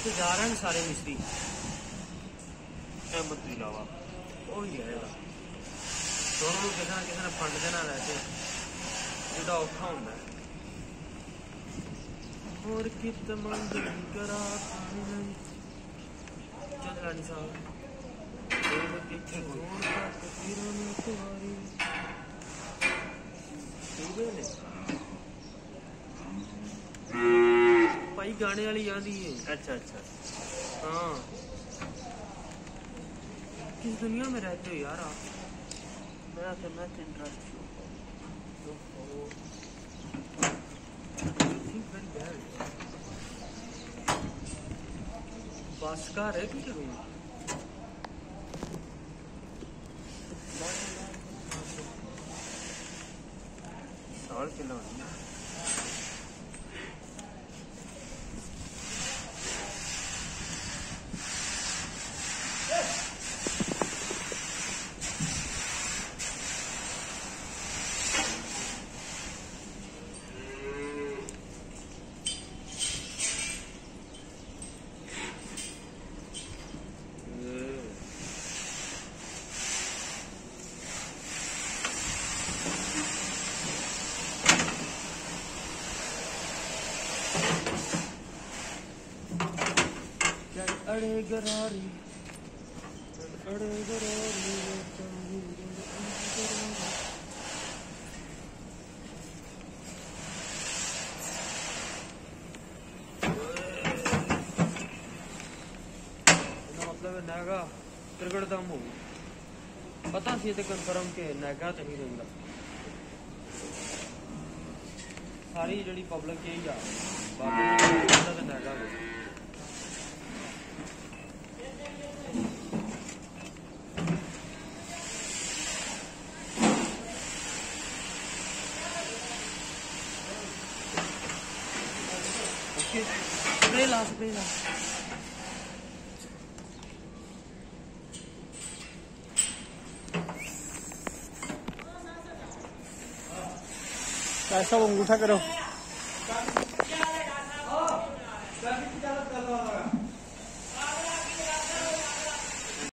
ਤੇ ਜਾ ਰਹੇ ਨੇ ਸਾਰੇ ਮਿਸਤਰੀ ਅਹਿਮਦ ਤੋਂ ਇਲਾਵਾ ਉਹੀ ਹੈ ਦੋਨੋਂ ਨੂੰ ਕਿਸੇ ਨੇ ਫੰਡ ਦੇਣਾ ਵੈਸੇ ਜਿਹੜਾ ਔਖਾ ਹੁੰਦਾ ਹੈ ਹੋਰ ਕਿਤ ਮੰਜ਼ਿਲ ਕਰਾ ਨਹੀਂ ਚੱਲਣਾ ਨਹੀਂ ਸਾਹ ਇੱਥੇ ਹੋਰ ਤੱਕ ਤੀਰਾਂ ਨੂੰ ਕੁਆਰੀ भाई गाने वाली याद ही है। अच्छा अच्छा हाँ किस दुनिया में रहते हो यार आप? मेरा तो मैथ इंटरेस्ट बस का है कि करूँ साल खिला अड़े गरारी मतलब नैगा त्रिगड़ दम हो पता सी ते कन्फर्म के नैगा तो नहीं रहता सारी जी पब्लिक यही आ बाकी नैगा स्प्रे ला ऐसा अंगूठा करो।